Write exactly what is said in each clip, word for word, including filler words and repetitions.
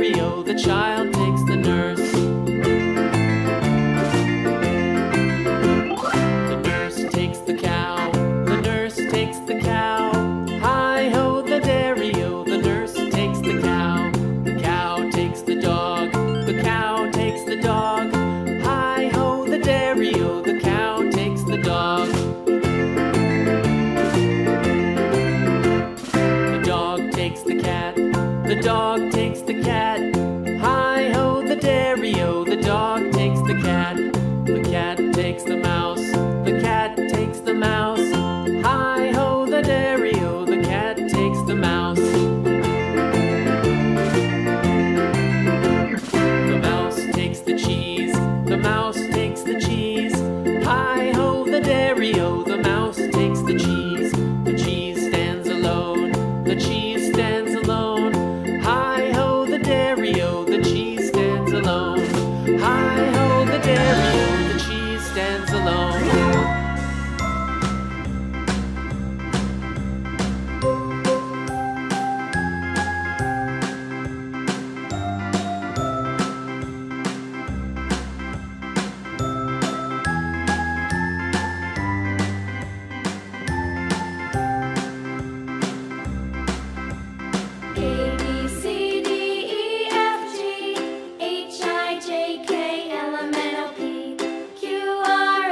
dairy-o, the child takes the nurse. The nurse takes the cow, the nurse takes the cow. Hi-ho, the dairy-o, the nurse takes the cow. The cow takes the dog, the cow takes the dog. Hi-ho, the dairy-o, the cow takes the dog. The dog takes the cat, the dog takes the cat. Hi-ho, the dairy-o, the dog takes the cat. The cat takes the mouse, the cat takes the mouse. Hi-ho, the dairy-o, the cat takes the mouse. The mouse takes the cheese, the mouse takes the cheese. Hi-ho, the dairy-o, the mouse takes the cheese. The cheese stands alone, the cheese stands alone. Hi-ho, the dairy-o, the cheese stands alone. Hi-ho, the dairy-o, the cheese stands alone. A, B, C, D, E, F, G, H, I, J, K, L, M, N, O, P, Q, R,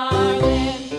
our land.